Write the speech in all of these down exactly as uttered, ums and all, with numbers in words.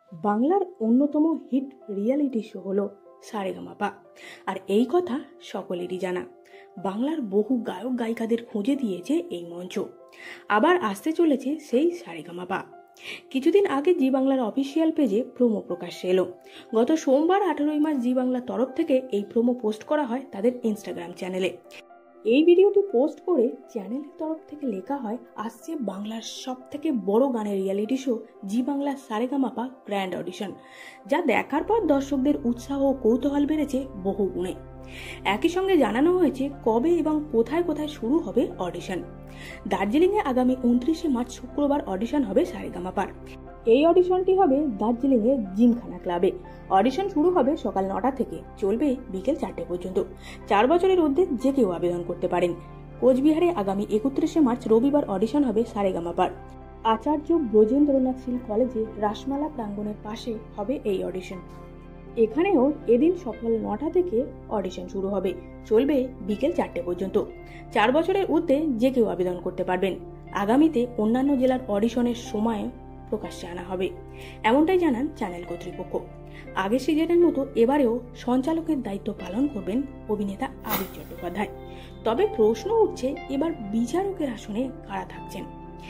বাংলার অন্যতম hit reality show হলো সারেগামাপা। আর এই কথা সকলেরই জানা। বাংলার বহু গায়ক গায়িকাদের খুঁজে দিয়েছে এই মঞ্চ। আবার আসতে চলেছে সেই সারেগামাপা। কিছুদিন আগে জি বাংলার অফিসিয়াল পেজে প্রোমো প্রকাশ্যে এলো। গত সোমবার আঠারোই মার্চ জি বাংলার তরফ থেকে এই প্রোমো পোস্ট করা হয় তাদের ইনস্টাগ্রাম চ্যানেলে। এই ভিডিওটি পোস্ট করে চ্যানেলের তরফ থেকে লেখা হয়, আসছে বাংলার সব থেকে বড় গানের reality show Zee Bangla Saregamapa grand audition, যা দেখার পর দর্শকদের উৎসাহ ও কৌতূহল বেড়েছে বহু গুণে। একই সঙ্গে জানানো হয়েছে কবে এবং কোথায় কোথায় শুরু হবে অডিশন। দার্জিলিংয়ে আগামী উনত্রিশে মার্চ শুক্রবার অডিশন হবে সারেগামাপার। এই অডিশনটি হবে দার্জিলিংয়ে জিমখানা ক্লাবে। অডিশন শুরু হবে সকাল নটা থেকে, চলবে বিকেল চারটে পর্যন্ত। চার বছরের ঊর্ধ্বে যে কেউ আবেদন করতে পারেন। কোচবিহারে আগামী একত্রিশে মার্চ রবিবার অডিশন হবে সারেগামাপার। আচার্য ব্রজেন্দ্রনাথ শীল কলেজে রাসমালা প্রাঙ্গণের পাশে হবে এই অডিশন। এখানেও এদিন সকাল নটা থেকে অডিশন শুরু হবে, চলবে বিকেল চারটে পর্যন্ত। চার বছরের ঊর্ধ্বে যে কেউ আবেদন করতে পারবেন। আগামীতে অন্যান্য জেলার অডিশনের সময় প্রকাশ্যে আনা হবে, এমনটাই জানান চ্যানেল কর্তৃপক্ষ। আগের সিজনের মতো এবারেও সঞ্চালকের দায়িত্ব পালন করবেন অভিনেতা আবির চট্টোপাধ্যায়। তবে প্রশ্ন উঠছে, এবার বিচারকের আসনে কারা থাকছেন।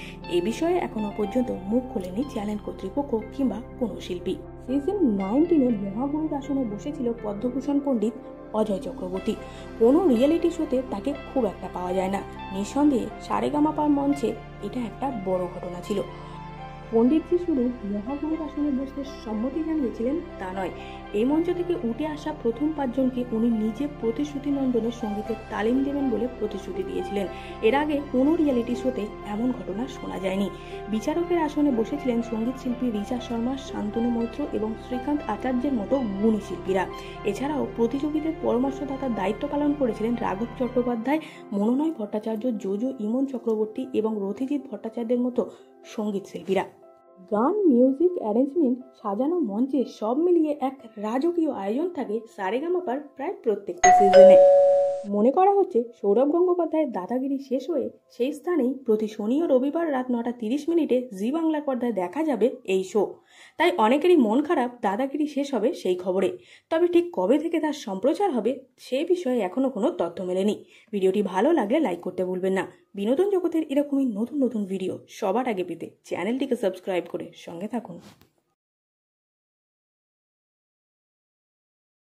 এ বিষয়ে এখনো পর্যন্ত মুখ খোলেনি চ্যানেল কর্তৃপক্ষ কিংবা কোনো শিল্পী। সিজন নাইনটিনের মহাগুরুর আসনে বসেছিল পদ্মভূষণ পণ্ডিত অজয় চক্রবর্তী। কোনো রিয়েলিটি শোতে তাকে খুব একটা পাওয়া যায় না। নিঃসন্দেহে সারেগামাপার মঞ্চে এটা একটা বড় ঘটনা ছিল। পণ্ডিতজি শুধু মহাগুরুর আসনে বসতে সম্মতি জানিয়েছিলেন তা নয়, এই মঞ্চ থেকে উঠে আসা প্রথম পাঁচজনকে উনি নিজে প্রতিশ্রুতি নন্দনের সঙ্গীতের তালিম দেবেন বলে প্রতিশ্রুতি দিয়েছিলেন। এর আগে কোনো রিয়েলিটি শোতে এমন ঘটনা শোনা যায়নি। বিচারকের আসনে বসেছিলেন সঙ্গীত শিল্পী রিচা শর্মা, শান্তনু মৈত্র এবং শ্রীকান্ত আচার্যের মতো গুণী শিল্পীরা। এছাড়াও প্রতিযোগীদের পরামর্শদাতার দায়িত্ব পালন করেছিলেন রাঘব চট্টোপাধ্যায়, মনোনয় ভট্টাচার্য, যোজো ইমন চক্রবর্তী এবং রথিজিৎ ভট্টাচার্যের মতো সঙ্গীত শিল্পীরা। গান, মিউজিক, অ্যারেঞ্জমেন্ট, সাজানো মঞ্চে সব মিলিয়ে এক রাজকীয় আয়োজন থাকে সারেগামাপার প্রায় প্রত্যেকটি সিজনে। মনে করা হচ্ছে সৌরভ গঙ্গোপাধ্যায়ের দাদাগিরি শেষ হয়ে সেই স্থানেই প্রতি শনি ও রবিবার রাত নটা তিরিশ মিনিটে জি বাংলার পর্দায় দেখা যাবে এই শো। তাই অনেকেরই মন খারাপ দাদাগিরি শেষ হবে সেই খবরে। তবে ঠিক কবে থেকে তার সম্প্রচার হবে সে বিষয়ে এখনো কোনো তথ্য মেলেনি। ভিডিওটি ভালো লাগলে লাইক করতে ভুলবেন না। বিনোদন জগতের এরকমই নতুন নতুন ভিডিও সবার আগে পেতে চ্যানেলটিকে সাবস্ক্রাইব করে সঙ্গে থাকুন।